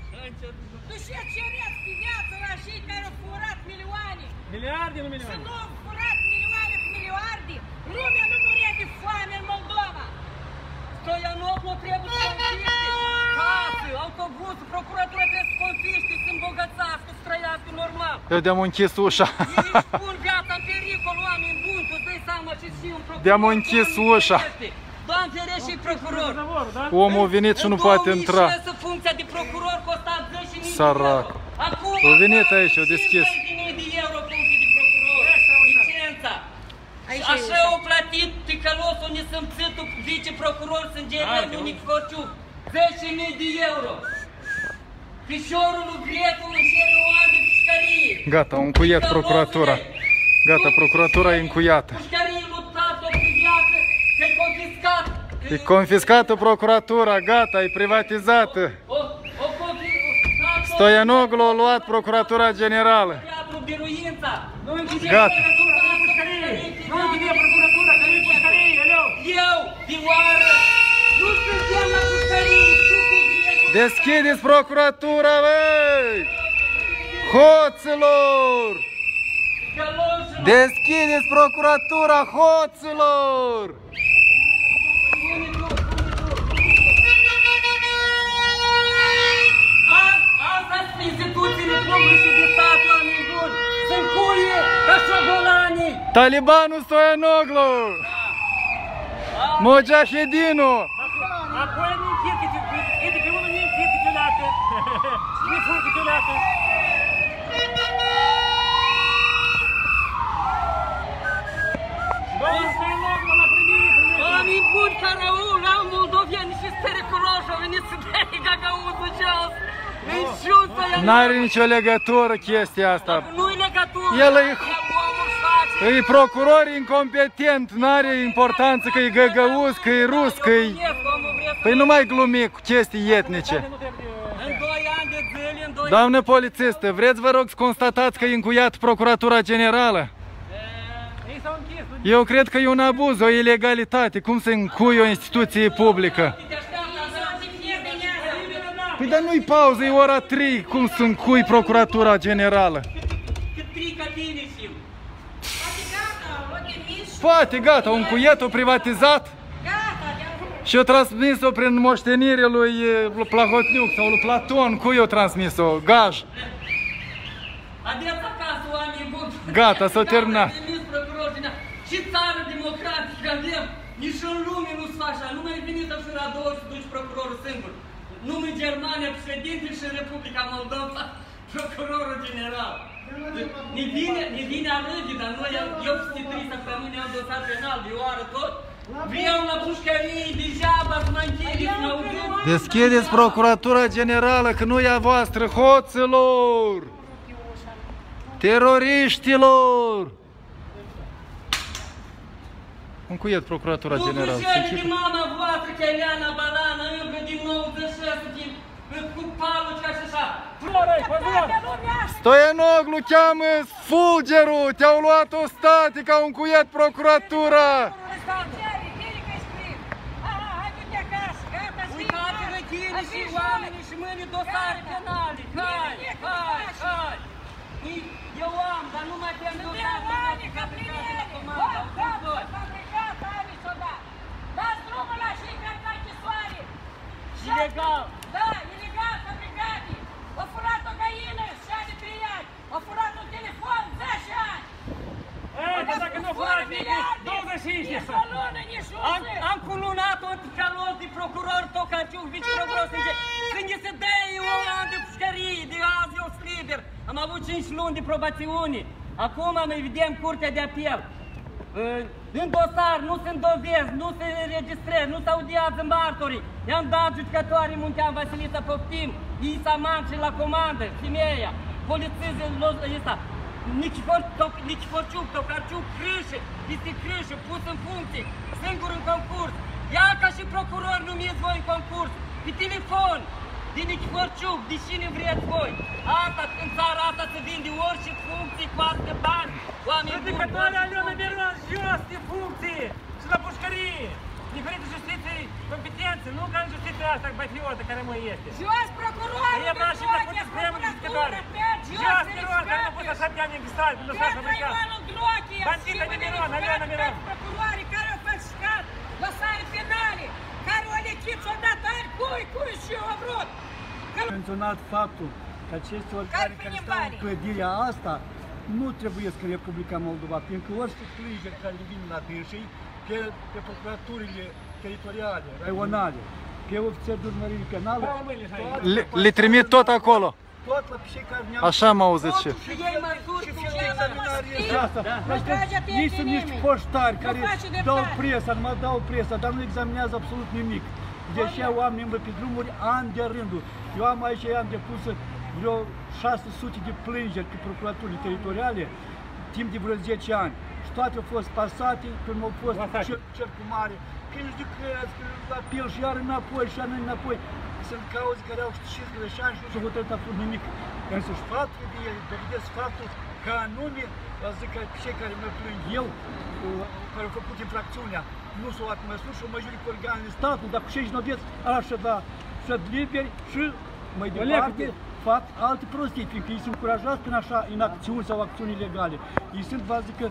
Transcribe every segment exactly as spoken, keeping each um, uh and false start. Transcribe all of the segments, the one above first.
Tu ce cereți pe viață la cei care au furat milioane? Miliarde, nu milioane. Și nu au furat milioane cu miliarde. Lumea nu murie de foame în Moldova. Stoianoglu trebuie să confiște case, autobuzul, procuratura trebuie să confiște, să îmbogățească, să trăiască normal. Eu de-am închis ușa. Ei își pun viața în pericol, oameni buni, tu îți dai seama ce și un procuror. De-am închis ușa. Doamne ferește și procuror. Omul a venit și nu poate intra. În două mii șase funcția de procuror costa zece mii de Sărac. euro. Acum A venit aici, a deschis. cincizeci de mii de euro funcție de procuror. Licența. Așa au plătit ticălosul nesâmțitul viceprocuror Sângerel Unic Forciuc. zece mii de euro. Fișorul lui Grecu în cere o an de pușcărie. Gata, a încuiat procuratura. Gata, procuratura e încuiată. Pușcărie luptat-o pe viață, că-i confiscat. E confiscată procuratura, gata, e privatizată. O, o confiscat. Stoianoglu a luat procuratura generală. Biruința. Gata. Nu închide procuratura, că nu-i pușcărie, aleu! Eu, Dioară, nu suntem la pușcărie, tu cu Grecu. Deschideți procuratura, băi! Hoților! Deschideți procuratura, hoților! Asta sunt instituțiile publice de stat, oameni buni. Sunt cuie ca șobolanii. Talibanul Stoianoglu! Mujahedinul! Apoi nu închid, e de pe unul nu închid câteodată. Nu fur câteodată. Băi, Stoianoglu, l-a primit! Oameni buni care au, au moldoveni și periculoși, au venit să dea gagauzul jos. Niciun Stoianoglu. N-are nicio legătură chestia asta. Nu-i legătură. El e, e procuror incompetent, n-are importanță că e găgăuz, că e rus, că e... Păi nu mai glumi cu chestii etnice. În doi ani de zile, în doi Doamnă polițistă, vreți vă rog să constatați că e încuiat procuratura generală? Ei s-au închis. Eu cred că e un abuz, o ilegalitate. Cum să încui o instituție publică? Păi dar nu-i pauză, e ora trei. Cum să încui procuratura generală? cât trică tine și eu. Poate, gata, o încuiat, o privatizat și o transmis-o prin moștenire lui Plahotniuc sau lui Platon. Cui o transmis-o? Gaj. Adeți acasă, oameni buni. Gata, s-a terminat. Și țară democratică avem, nici în lume nu-ți faci așa. Nu mai veni să fii la două și duci procurorul singur. Numai Germania, președinte și în Republica Moldova, procurorul general. Ne vine, ne vine a râde, dar noi, eu peste trei săptămâni am dosar penal, de oară tot. Vreau la pușcărie, degeaba să mă închideți, mă auziți? Deschideți procuratura generală, că nu e a voastră, hoților! Teroriștilor! Încuiet procuratura generală. Nu cu de mama voastră, Cheliana Banana, încă din nouăzeci și șase, cu paluci ca și așa. Stoianoglu cheamă fulgerul, te-au luat o statică, au încuiet procuratura. Uitați-vă tine și oamenii și mâine dosare penale. Hai, hai, hai. Eu am, dar nu mai tem dosare penale ca plecați la comandă. Dați drumul la cei care la închisoare! Ilegal! Da, ilegal, fabricate! Au furat o găină, șase de trei ani! Au furat un telefon, zece ani! Ei, că dacă nu furat douăzeci și cinci! Nici o lună, nici o zi! Am culunat un calos de procuror Tocaciuc, viceprocuror Sânge, Sânge se dă-i un an de pușcărie, de azi eu sunt liber! Am avut cinci luni de probațiune. Acum am evident curtea de apel. În dosar nu sunt dovezi, nu se înregistrez, nu se audiază martorii. I-am dat judecătoare Muntean Vasilița Poftim, Isa Manci la comandă, femeia, polițistul ăsta, Nichiforciuc, Tocarciuc, crâșă, este crâșă, pus în funcție, singur în concurs. Ia ca și procuror numiți voi în concurs, pe telefon, din Nichiforciuc, de cine vreți voi. Asta, în țara asta se vinde orice funcție cu astea bani. Judecătoarea Aliona Miron, jos de funcție și la pușcărie. Diferite justiții competențe, nu ca în justiția asta patriotă care mai este. Jos procurorul! Trebuie bani înregistrați, nu lăsați fabricat. Bandită de Miron, Aliona Miron. Procurorii care au falsificat dosare penale, care au lechit și au dat ari cui, cui și au vrut. menționat faptul că aceste organe care stau în clădirea asta nu trebuie să Republica Moldova, pentru că orice plângeri care le vin la dânsii, pe, pe procuraturile teritoriale, raionale, pe ofițeri de urmărire penală, Le, le trimit tot acolo. tot la cei care ne-au... Așa am auzit și. Și fiind examinarea asta. Ei sunt niște poștari care dau presa, numai dau presa, dar nu examinează absolut nimic. Deși oamenii îmblă pe drumuri ani de rândul. Eu am aici, am depus vreo șase sute de plângeri pe procuraturile teritoriale, timp de vreo zece ani. Și toate au fost pasate, când au fost cercul mare, când judecăți, la apel și iar înapoi, și iar înapoi. Sunt cauze care au cincizeci de ani și nu s-au hotărât absolut nimic. Însăși faptul de el, dovedesc faptul că anume, zic că cei care mă plâng eu, care au făcut infracțiunea, nu s-au luat măsuri și o măjuri cu organele statului, dar cu cei jinoveți așa da, să liberi și mai departe fac alte prostii, fiindcă ei sunt încurajați prin așa inacțiuni sau acțiuni ilegale. Ei sunt, vă zic că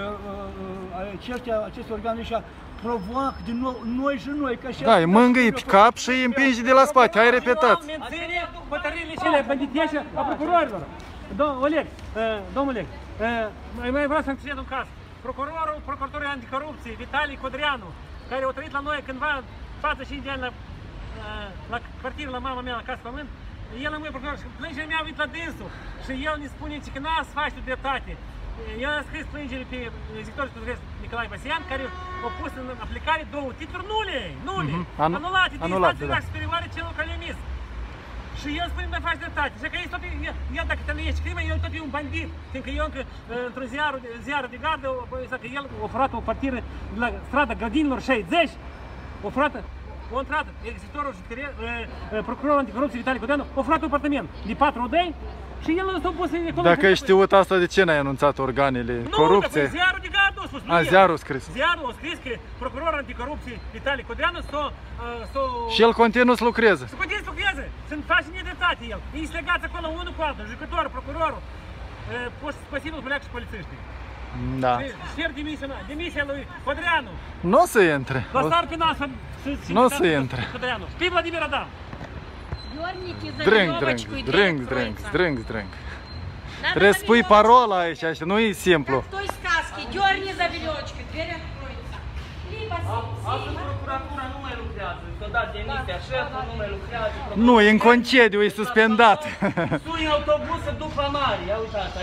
aceștia, aceste organe ăștia provoacă din nou noi și noi. Că Da, îi mângâie pe cap și îi împinge de la spate, ai repetat. Menține bătăriile cele banditești a procurorilor. Domnul Oleg, domnul Oleg, mai vreau să înțeleg un caz. Procurorul, procuratorul anticorupție, Vitali Codreanu, care a trăit la noi cândva patruzeci și cinci de ani la, la cartieră, la mama mea, la Casă Pământ, el a mea procuror și plângerea mea a venit la dânsul și el ne spune că n-a să faci dreptate. El a scris plângere pe executorul judecător Nicolae Vasian, care a pus în aplicare două titluri nule, nule, mm-hmm. Anu anulate de anulate, instanțe da. superioare celor care le-a emis. Și el spune, nu faci dreptate. Și că el, tot, el dacă te nuiești crimă, el tot e un bandit. Fiindcă eu încă într-un ziar de gardă, că el a furat o partiră de la strada Grădinilor șaizeci, a furat, a intrat executorul judecător, procurorul anticorupție Vitali Codreanu, a furat un apartament de patru odăi și el nu s-a pus în economie. Dacă ai știut asta, de ce n-ai anunțat organele corupție? Nu, ziarul de gardă a spus. A, ziarul a scris. Ziarul a scris că procurorul anticorupție Vitali Codreanu s-a... Și el continuă să lucreze. Să continuă să lucreze, să-mi face nedreptate el. Ei se legați acolo unul cu altul, jucătorul, procurorul, poți spăsibil pleacă și polițiștii. Da. Șer demisia, demisia lui Codreanu. Nu o să intre. Dosar penal să... Nu o să intre. Codreanu. Știi Vladimir Adam? Drâng, drâng, drâng, drâng, drâng, drâng. Trebuie să spui parola aici, așa, nu e simplu. В той сказке дерни за веревочку, дверь откроется. Либо Astăzi procuratura nu mai lucrează, s-a dat demisia, șeful nu mai lucrează. Nu, e în concediu, e suspendat. Suni autobuză după mare, ia uitați,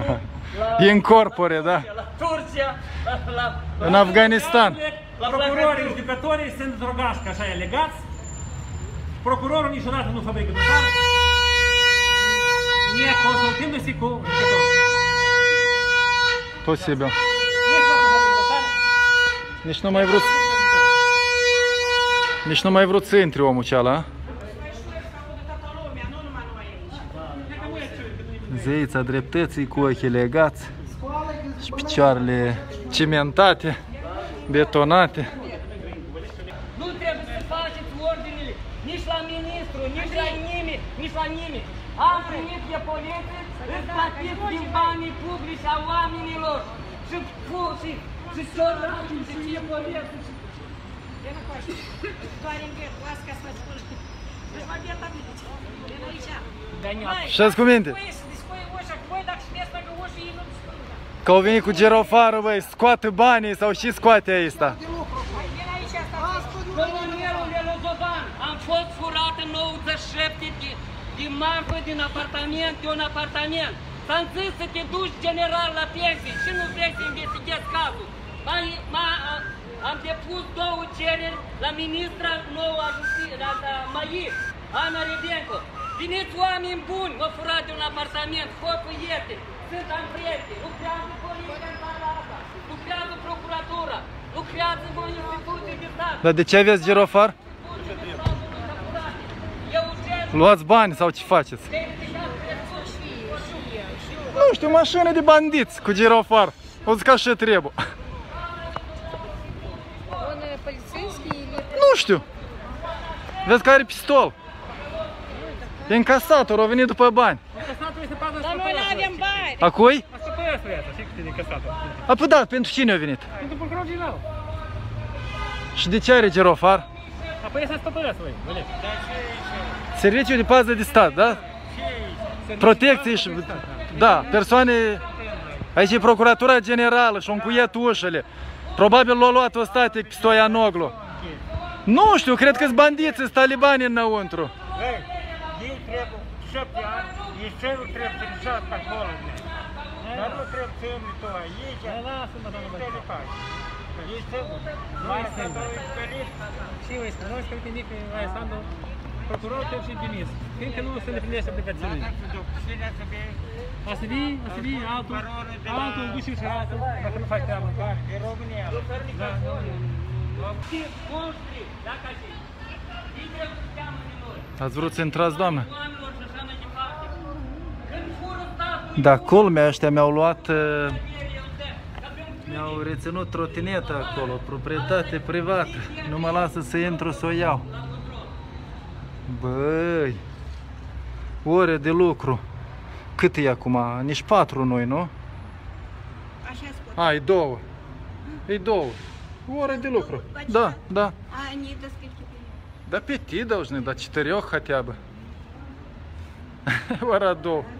E în corpore, da. La Turcia, la... În Afganistan. Procurorii, judecătorii sunt drogați, că așa e legați. Procurorul niciodată nu fabrică dosar, ne consultându-se cu judecătorul. Posibil. Niciodată nu fabrică dosar. Nici nu mai vrut Nici nu mai vrut să intri omul ceala. Zeița dreptății cu ochii legați și picioarele cimentate, betonate. Nu trebuie să faceți ordinele nici la ministru, nici la nimeni, nici la nimeni. Am primit de poliție, îți plătiți din banii publici a oamenilor. Și fuși, și săraci, și ce poliție. Я на пачке. Парень говорит, ласка спасибо. Вы ж момент обидите. Я на речах. Și-ați cuvinte. Că au venit cu girofarul, băi, scoate banii sau și scoate ăsta. Colonelul Lelozovan, am fost furat în nouăzeci și șapte de, de marfă din apartament, de un apartament. S-am zis să te duci general la pensie și nu vrei să investighezi cazul. Am depus două cereri la ministra nouă a justiției, la Mai, Ana Redenco. Veniți oameni buni, vă furați de un apartament, scopul este, sunt am prieteni, lucrează poliția în țara asta, lucrează procuratura, lucrează în instituții de stat. Dar de ce aveți girofar? Luați bani sau ce faceți? Nu știu, mașină de bandiți cu girofar. O zic așa trebuie. Nu știu. Vezi că are pistol. E încasator, a venit după bani. Dar noi nu avem bani. A cui? stăpânesul ăsta, știi cât e de căsată. A, păi da, pentru cine a venit? Pentru procurorul general. Și de ce are girofar? Apoi ăsta stăpânesul, Oleg. Serviciul de pază de stat, da? Protecție și... Da, persoane... Aici e Procuratura Generală și-o încuiet ușele. Probabil l-a luat o static pe Stoianoglu. Nu știu, cred că-s bandiți, sunt talibani înăuntru. Ei trebuie șapte ani, ei cerul trebuie să rișească acolo. Dar nu trebuie să îmi tu aici. Lasă-mă, doamnă Băciu. Ei trebuie. Mai sunt. Și eu îi spuneam că uite, Nică Alexandru, procurorul trebuie și demis. Fiindcă nu se îndeplinește obligațiunile. A să vii, a să vii, altul, altul, duci și altul, dacă nu faci treaba. E România. Da, Ați vrut să intrați, doamnă? Da, culmea, ăștia mi-au luat, mi-au reținut trotineta acolo, proprietate privată. Nu mă lasă să intru să o iau. Băi, ore de lucru. Cât e acum? Nici patru noi, nu? Așa scurt. A, e două. E două. Ore de lucru. Да, да. А они до скольки принимают? До пяти должны, до четырех хотя бы. Вородов.